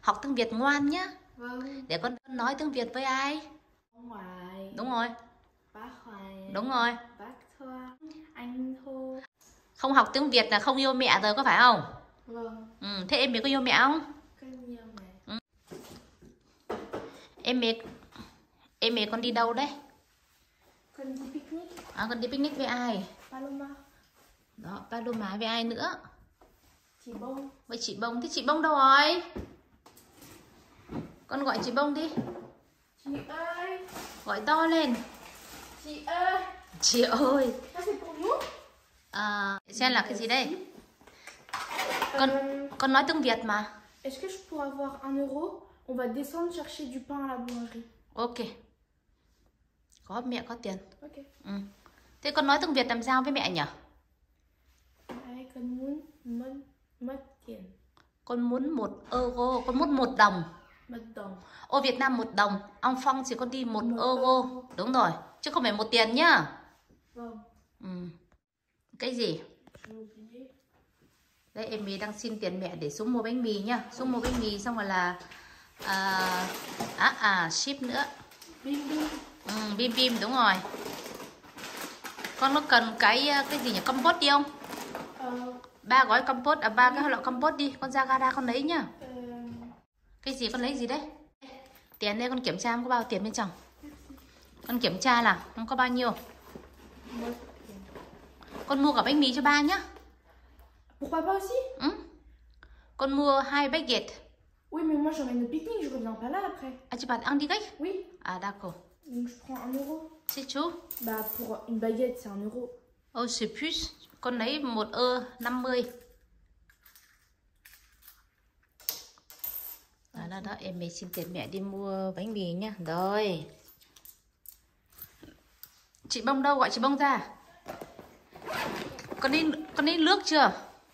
Học tiếng Việt ngoan nhá. Vâng. Để con nói tiếng Việt với ai? Ông ngoại. Đúng rồi. Bác Hoài. Đúng rồi. Bác Thoa. Anh Thu. Không học tiếng Việt là không yêu mẹ rồi, có phải không? Vâng. Thế em có yêu mẹ không? Con yêu mẹ. Em con đi đâu đấy? Con đi picnic. Con đi picnic với ai? Paloma. Đó, Paloma với ai nữa? Chị Bông. Với chị Bông. Thế chị Bông đâu rồi? Con gọi chị Bông đi. Chị ơi. Gọi to lên. Chị ơi. Chị ơi. Ça c'est pour nous. Xem là cái gì đây? Con nói tiếng Việt mà. Est-ce que je pourrais avoir 1 euro? On va descendre chercher du pain à la boulangerie. Ok. Có mẹ có tiền. Ok. Thế con nói tiếng Việt làm sao với mẹ nhỉ? Con muốn mất tiền. Con muốn 1 euro, con muốn 1 đồng. 1 đồng. Ô Việt Nam 1 đồng. Ông Phong chỉ con đi 1 euro. Đúng rồi. Chứ không phải 1 tiền nhá. Vâng. Cái gì? Đấy, em đang xin tiền mẹ để xuống mua bánh mì nhá. Xuống mua bánh mì xong rồi là ship nữa. Bim bim. Bim bim đúng rồi. Con có cần cái gì nhỉ? Compost đi không? 3 gói compost, 3 cái loại compost đi. Con ra gara con lấy nhá. Cái gì con lấy gì đấy? Tiền đây con kiểm tra có bao tiền bên trong. Con kiểm tra là không có bao nhiêu. Con mua cả bánh mì cho ba nhá. Pourquoi pas aussi? Con mua 2 baguette. Oui, mais moi j'emmène le pique-nique, je reviens pas là après. Tu vas ăn đi cách? Oui. D'accord. Donc je prends 1 euro. C'est tout? Bah pour une baguette c'est 1 euro. Oh, c'est plus. Con lấy 1 euro 50. Đó, em xin tiền mẹ đi mua bánh mì nhá. Rồi. Chị Bông đâu? Gọi chị Bông ra. Con đi nước chưa?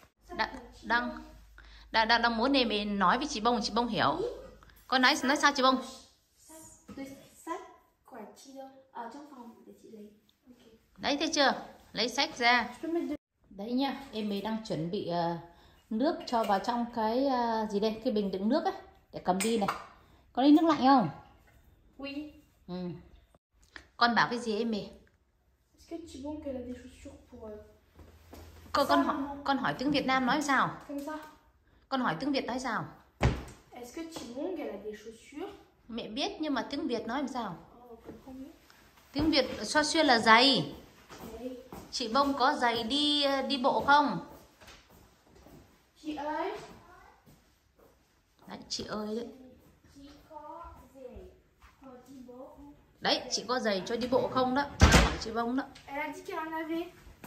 Đang muốn em nói với chị Bông hiểu. Con nói sao chị Bông? Sách quả chi đâu? Ở trong phòng để chị lấy. Okay. Đấy, thấy chưa? Lấy sách ra. Đấy nhá, em đang chuẩn bị nước cho vào trong cái gì đây? Cái bình đựng nước ấy. Để cầm đi này. Con lấy nước lạnh không? Oui. Con bảo cái gì em? Est-ce que chị Bông qu'elle a des chaussures pour con hỏi tiếng Việt Nam nói sao? Comme ça. Con hỏi tiếng Việt nói sao? Est-ce que chị Bông qu'elle a des chaussures? Mẹ biết nhưng mà tiếng Việt nói làm sao? Không biết. Tiếng Việt xoa xuyên là giày. Chị Bông có giày đi bộ không? Chị ơi. Đấy, chị ơi đấy. Chị có giày cho đi bộ. Đấy, chị có giày cho đi bộ không đó? Hỏi chị Bông đó. Elle a dit qu'elle en avait.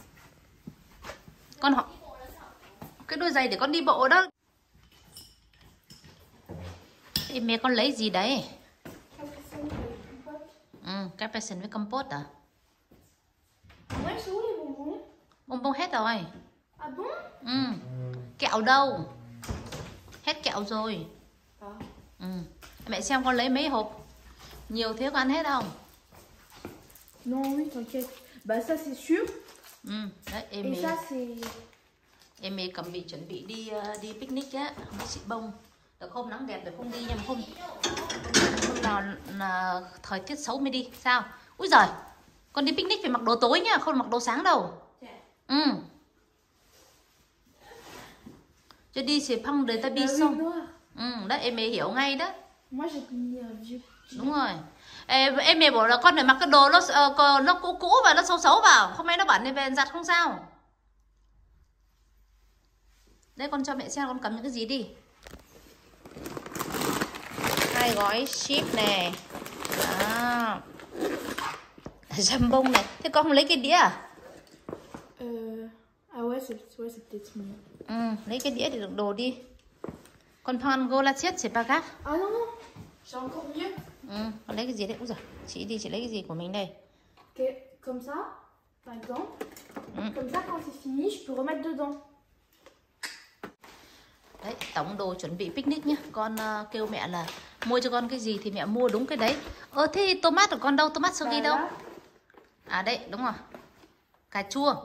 Con hỏi cái đôi giày để con đi bộ đó. Mẹ con lấy gì đấy? Capsaicin với compost à? Ouais, c'est où les bonbons? Bonbon hết rồi. Ah bon? Kẹo đâu? Hết kẹo rồi. Mẹ xem con lấy mấy hộp. Nhiều thế con ăn hết không? Non, oui, t'inquiète. Bah ça c'est sûr. Đấy, Et ça c'est... Em cầm bị chuẩn bị đi picnic á với chị Bông. Được hôm nắng đẹp rồi không đi nhưng mà hôm nào là thời tiết xấu mới đi. Sao? Úi giời, con đi picnic phải mặc đồ tối nhá, không mặc đồ sáng đâu. Cho đi sẽ phong đời ta đi xong. Đấy, em hiểu ngay đó. Moi j'ai mis vieux. Đúng rồi. Em bảo là con phải mặc cái đồ nó cũ và nó xấu vào, không may nó bẩn thì về giặt không sao. Đây, con cho mẹ xem con cầm những cái gì đi. 2 gói ship này. Jambon này. Thế con không lấy cái đĩa à? Ah ouais, c'est peut-être mieux. Lấy cái đĩa để đựng đồ đi. Con Phan Golachet c'est pas grave. Ah non non, j'ai encore mieux. Con lấy cái gì đấy? Úi giời, chị lấy cái gì của mình đây? Comme ça, par exemple. Comme ça, quand c'est fini, je peux remettre dedans. Đấy, tổng đồ chuẩn bị picnic nhá. Con kêu mẹ là mua cho con cái gì thì mẹ mua đúng cái đấy. Thế tomat của con đâu? Tomat sơ đâu? À đây, đúng rồi. Cà chua.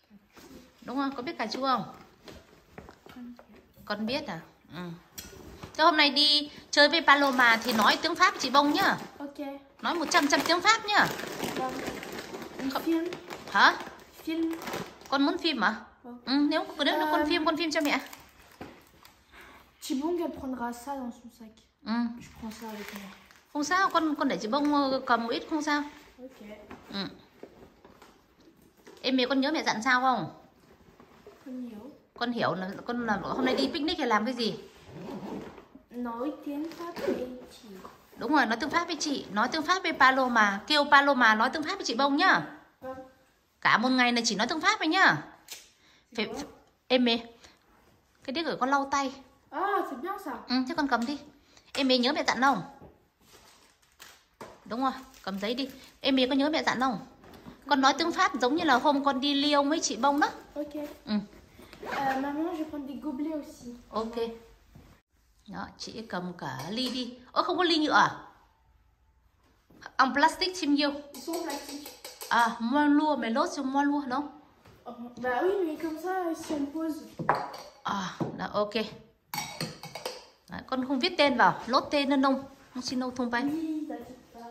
Đúng không? Có biết cà chua không? Con biết à? Thế hôm nay đi chơi với Paloma thì nói tiếng Pháp chị Bông nhá. Ok. Nói 100% tiếng Pháp nhá. Vâng. Phim. Hả? Phim. Con muốn phim à? Vâng. Nếu là con phim cho mẹ. Chị Bông elle prendra ça dans son sac. Je prends ça avec moi. Không sao, con để chị Bông cầm một ít không sao. Ok. Em con nhớ mẹ dặn sao không? Con hiểu. Con hiểu là con làm hôm nay đi picnic hay làm cái gì? Nói tiếng Pháp với chị. Đúng rồi, nói tiếng Pháp với chị, nói tiếng Pháp với Paloma, kêu Paloma nói tiếng Pháp với chị Bông nhá. Vâng. Cả một ngày này chỉ nói tiếng Pháp thôi nhá. Em mẹ, cái đĩa gửi con lau tay. Ah, c'est bien ça. Thế con cầm đi. Em mẹ nhớ mẹ dặn không? Đúng rồi, cầm giấy đi. Em mẹ có nhớ mẹ dặn không? Con nói tiếng Pháp giống như là hôm con đi Lyon với chị Bông đó. Ok. Maman, je prends des gobelets aussi. Ok. Đó, chị cầm cả ly đi. Không có ly nhựa à? En plastic chim yêu. Ils sont plastiques. À, moi lua, mais l'autre c'est moi lua, non? Bah oui, mais comme ça, si on pose. Đó, ok. Đấy, con không viết tên vào, lốt tên nó nông. Con xin nâu thông bay. Oui, t'inquiète pas.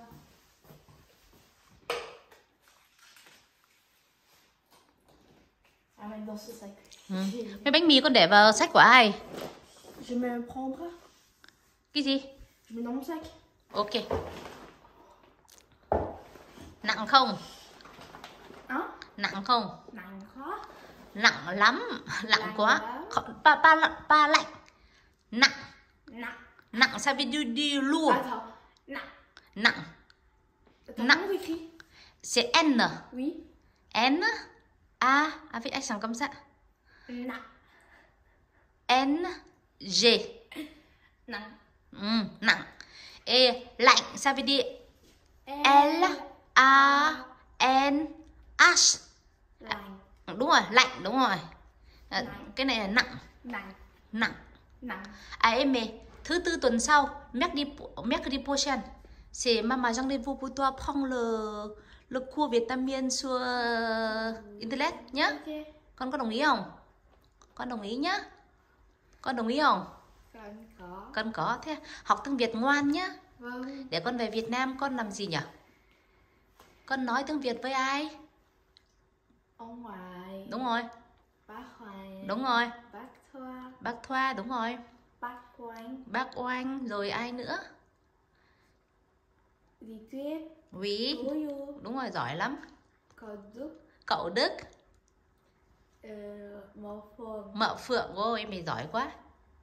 À mettre dans ce sac. Mấy bánh mì con để vào sách của ai? Je me prendrai. Cái gì? Je mets dans mon sac. Ok. Nặng không? Hein? Nặng không? Nặng quá. Nặng lắm. Nặng Nặng quá. lắm. Pa lạnh. Nặng. Nặng. Nặng ça veut dire đi lourd. Attends. Nặng. Nặng. Attends, Nặng. comment t'écris? C'est N. Oui. N. A. Avec accent comme ça. Nặng. N. G. Nặng. Nặng. Et lạnh ça veut dire L. A. N. H. Lạnh. Đúng rồi, lạnh, đúng rồi. Nặng. Cái này là nặng. Nặng. Nặng. Nặng. Em thứ tư tuần sau, mercredi prochain, c'est maman rendez-vous pour toi prendre le cours vietnamien sur internet nhá. Ok. Con có đồng ý không? Con đồng ý nhá. Con đồng ý không? Con có. Con có. Thế học tiếng Việt ngoan nhá. Vâng. Để con về Việt Nam con làm gì nhỉ? Con nói tiếng Việt với ai? Ông ngoại. Đúng rồi. Bác Hoài. Đúng rồi. Bác Thoa. Bác Thoa, đúng rồi. Bác Oanh. Bác Oanh, rồi ai nữa? Dì Tuyết. Quý. Bố Yu. Đúng rồi, giỏi lắm. Cậu Đức. Cậu Đức. Mợ Phượng. Mợ Phượng, ôi em mày giỏi quá.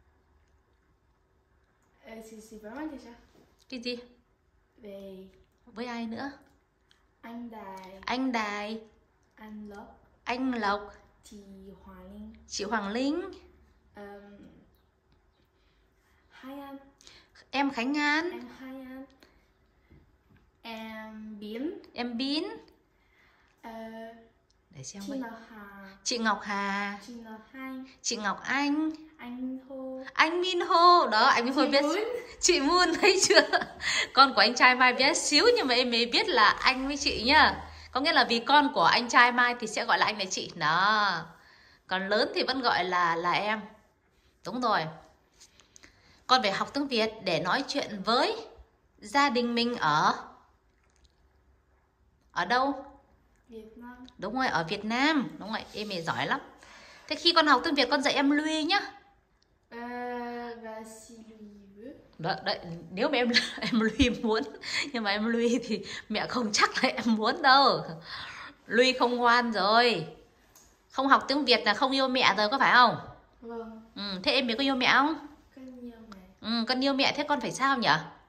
C'est pas mal déjà. Cái gì? Về Với ai nữa? anh Đài. Anh Đài. Anh Lộc. Anh Lộc. Chị Hoàng Linh. Chị Hoàng Linh. Hai anh. Em Khánh An. Em Hai anh. Em Biến. Em Bin. Để xem Chị với. Ngọc Hà. Chị Ngọc Hà. Chị Ngọc Anh. Chị Ngọc Anh. Anh Hô. Anh Min Ho. Đó, anh Min Ho biết. Chị Moon thấy chưa? Con của anh trai Mai bé xíu nhưng mà em mới biết là anh với chị nhá. Có nghĩa là vì con của anh trai Mai thì sẽ gọi là anh là chị. Đó. Còn lớn thì vẫn gọi là em. Đúng rồi. Con phải học tiếng Việt để nói chuyện với gia đình mình ở đâu? Việt Nam. Đúng rồi, ở Việt Nam. Đúng rồi, em ấy giỏi lắm. Thế khi con học tiếng Việt con dạy em Lui nhá. Và si Lui veut. Đó, đấy, nếu mà em Lui muốn. Nhưng mà em Lui thì mẹ không chắc là em muốn đâu. Lui không ngoan rồi. Không học tiếng Việt là không yêu mẹ rồi, có phải không? Vâng. Thế em ấy có yêu mẹ không? Con yêu mẹ. Con yêu mẹ, thế con phải sao nhỉ?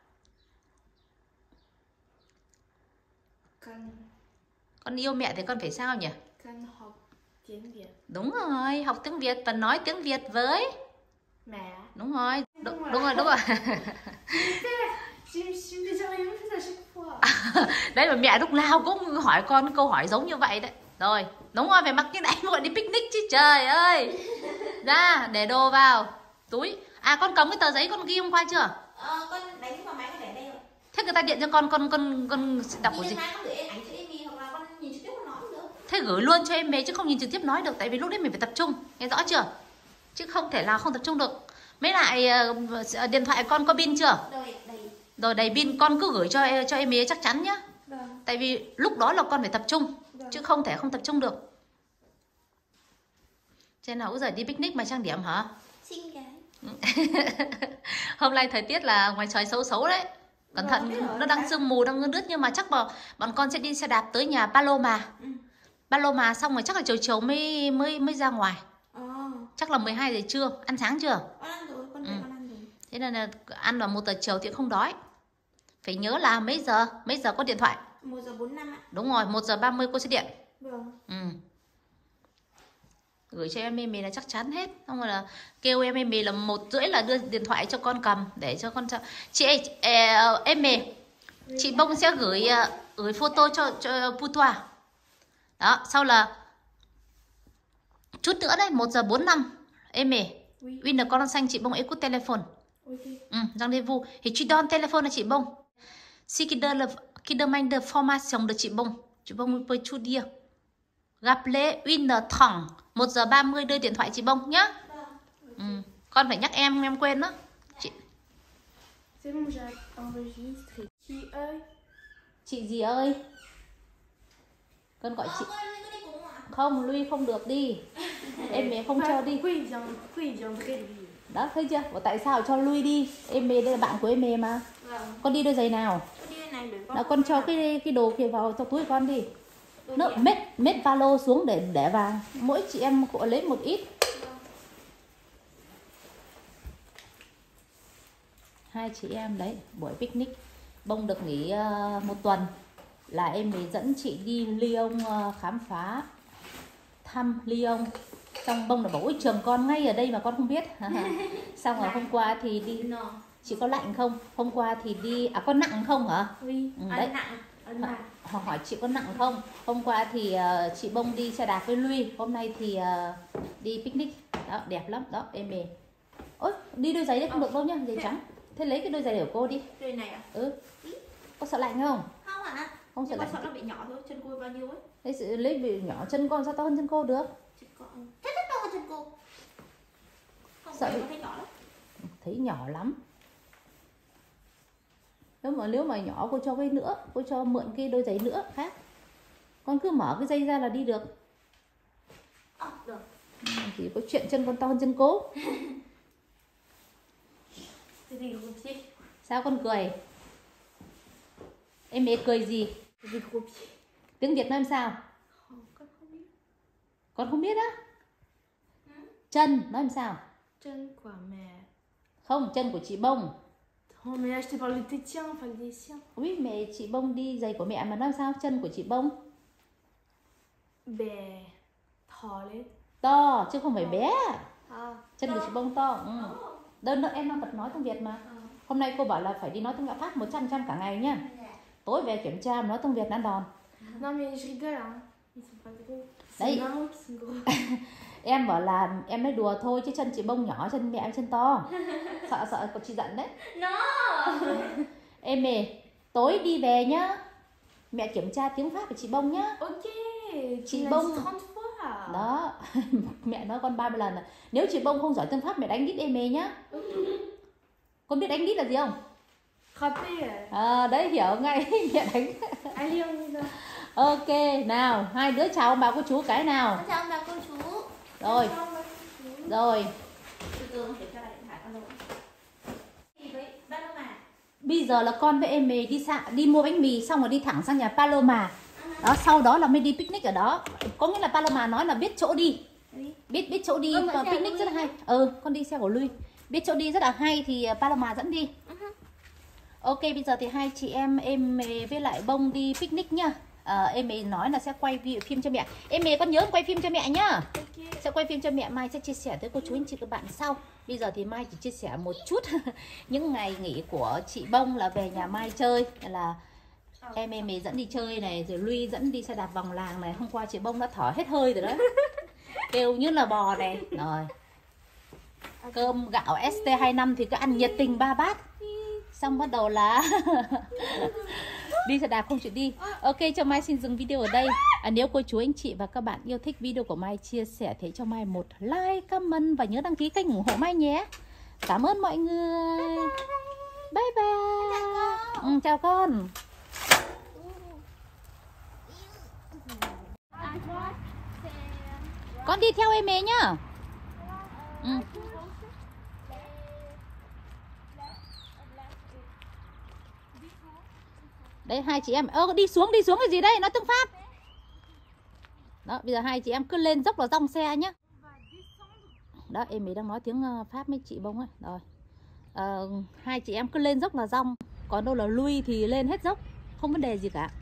Con yêu mẹ thì con phải sao nhỉ? Con học tiếng Việt. Đúng rồi, học tiếng Việt và nói tiếng Việt với mẹ. Đúng rồi. Đúng rồi. Đấy mà mẹ lúc nào cũng hỏi con câu hỏi giống như vậy đấy. Rồi, đúng rồi, phải mặc cái này gọi đi picnic chứ trời ơi. Ra, để đồ vào túi. À, con cầm cái tờ giấy con ghi hôm qua chưa? Con đánh vào máy con để đây rồi. Thế người ta điện cho con đọc của gì? Con gửi ảnh cho Amy hoặc là con nhìn trực tiếp con nói cũng được. Thế gửi luôn cho em bé chứ không nhìn trực tiếp nói được. Tại vì lúc đấy mình phải tập trung, nghe rõ chưa? Chứ không thể nào không tập trung được. Mấy lại điện thoại con có pin chưa? Rồi đầy pin con cứ gửi cho em ấy chắc chắn nhá. Vâng. Tại vì lúc đó là con phải tập trung, chứ không thể không tập trung được. Trên nào giờ đi picnic mà trang điểm hả? Xinh gái. Hôm nay thời tiết là ngoài trời xấu xấu đấy. Cẩn thận, nó đang sương mù, đang ngưng đứt. Nhưng mà chắc bọn con sẽ đi xe đạp tới nhà Paloma. Paloma xong rồi chắc là chiều mới ra ngoài. Chắc là 12 giờ trưa. Ăn sáng chưa? Con ăn rồi, con ăn rồi. Thế nên là ăn vào 1 giờ chiều thì không đói. Phải nhớ là mấy giờ có điện thoại? 1 giờ 45 ạ. Đúng rồi, 1 giờ 30 cô sẽ điện. Vâng. Gửi cho em là chắc chắn hết. Xong rồi là kêu em là 1:30 là đưa điện thoại cho con cầm để cho con chị em chị Bông sẽ gửi photo cho Putoa. Đó, sau là chút nữa đấy, 1 giờ 45 em Win là con xanh chị Bông écoute téléphone. Rendez-vous. Et tu donnes téléphone à chị Bông. Si qui demande de formation de chị Bông peut tout dire. Rappelez 1h30. 1 giờ 30 đưa điện thoại chị Bông nhá. Con phải nhắc em quên đó. Chị. C'est bon, j'ai enregistré. Chị ơi. Chị gì ơi? Con gọi chị. Không, Lui không được đi. Em không cho đi. Đó, thấy chưa? Bảo tại sao cho Lui đi? Em đây là bạn của em mà. Con đi đôi giày nào? Đó, con cho cái đồ kia vào trong túi con đi. Nó mết valo xuống để vào. Mỗi chị em lấy một ít. Hai chị em đấy, buổi picnic. Bông được nghỉ 1 tuần là em mới dẫn chị đi Lyon khám phá, thăm Lyon. Xong Bông là bảo ôi trường con ngay ở đây mà con không biết. Xong rồi hôm qua thì đi. Chị có lạnh không? Hôm qua thì đi. À con nặng không hả? Đấy. Họ hỏi chị có nặng không? Hôm qua thì chị Bông đi xe đạp với Lui. Hôm nay thì đi picnic. Đó, đẹp lắm. Đó, em ôi, đi đôi giày đấy không được đâu nhá, giày trắng. Thế lấy cái đôi giày của cô đi. Đôi này à? Có sợ lạnh không? Không ạ. Không sợ lạnh. Sợ nó bị nhỏ thôi, chân cô bao nhiêu ấy? Lấy bị nhỏ, chân con sao to hơn chân cô được? Chân con rất to hơn chân cô. Không sợ bị thấy nhỏ lắm. Thấy nhỏ lắm. Nếu mà nhỏ cô cho cái nữa, cô cho mượn cái đôi giày nữa khác. Con cứ mở cái dây ra là đi được. Được. Chỉ có chuyện chân con to hơn chân cô. Sao con cười? Em cười gì? Tiếng Việt Nam sao? Con không biết á? Chân nói làm sao? Chân của mẹ. Không, chân của chị Bông. Oh mais là je te parle de tes tiens, pas des siens. Ui, mẹ chị Bông đi giày của mẹ mà nói sao? Chân của chị Bông Bé. To lên. to chứ không phải bé. Chân to. của chị Bông to. Đơn em đang bật nói tiếng Việt mà. Hôm nay cô bảo là phải đi nói tiếng Pháp 100% cả ngày nhá. Tối về kiểm tra mà nói tiếng Việt ăn đòn. Non mais je rigole hein. Ils sont pas gros. Đấy. C'est maman qui sont gros. Em bảo là em nói đùa thôi chứ chân chị Bông nhỏ, chân mẹ em chân to. Sợ cô chị giận đấy. No. Em tối đi về nhá. Mẹ kiểm tra tiếng Pháp của chị Bông nhá. Ok. Chị Bông 30 fois. đó. Mẹ nói con 30 lần rồi. Nếu chị Bông không giỏi tiếng Pháp mẹ đánh đít em nhá. Con biết đánh đít là gì không? Frapper. Đấy hiểu ngay. Mẹ đánh. Allez on y va. Ok, nào, hai đứa chào ông bà cô chú cái nào. Chào ông bà cô chú. Rồi. Rồi. Bây giờ là con với em đi mua bánh mì xong rồi đi thẳng sang nhà Paloma. Đó, sau đó là mới đi picnic ở đó. Có nghĩa là Paloma nói là biết chỗ đi. Biết chỗ đi và picnic rất là hay. Con đi xe của Lui. Biết chỗ đi rất là hay thì Paloma dẫn đi. Ok, bây giờ thì hai chị em với lại Bông đi picnic nhá. Em nói là sẽ quay phim cho mẹ. Em con nhớ quay phim cho mẹ nhá. Sẽ quay phim cho mẹ, Mai sẽ chia sẻ tới cô chú anh chị các bạn sau. Bây giờ thì Mai chỉ chia sẻ một chút những ngày nghỉ của chị Bông là về nhà Mai chơi. Là em dẫn đi chơi này, rồi Lui dẫn đi xe đạp vòng làng này. Hôm qua chị Bông đã thở hết hơi rồi đó. Kêu như là bò này. Rồi cơm gạo ST25 thì cứ ăn nhiệt tình 3 bát. Xong bắt đầu là đi xe đạp không chịu đi. Ok, cho Mai xin dừng video ở đây. Nếu cô chú anh chị và các bạn yêu thích video của Mai, chia sẻ thế cho Mai một like, comment và nhớ đăng ký kênh ủng hộ Mai nhé. Cảm ơn mọi người. Bye bye. Chào con. Con đi theo em ấy nhá. Đây hai chị em. Đi xuống cái gì đây? Nói tiếng Pháp. Đó, bây giờ hai chị em cứ lên dốc là dòng xe nhá. Đó, em ấy đang nói tiếng Pháp với chị Bông ấy. Rồi. Hai chị em cứ lên dốc là dòng. Còn đâu là lui thì lên hết dốc. Không vấn đề gì cả.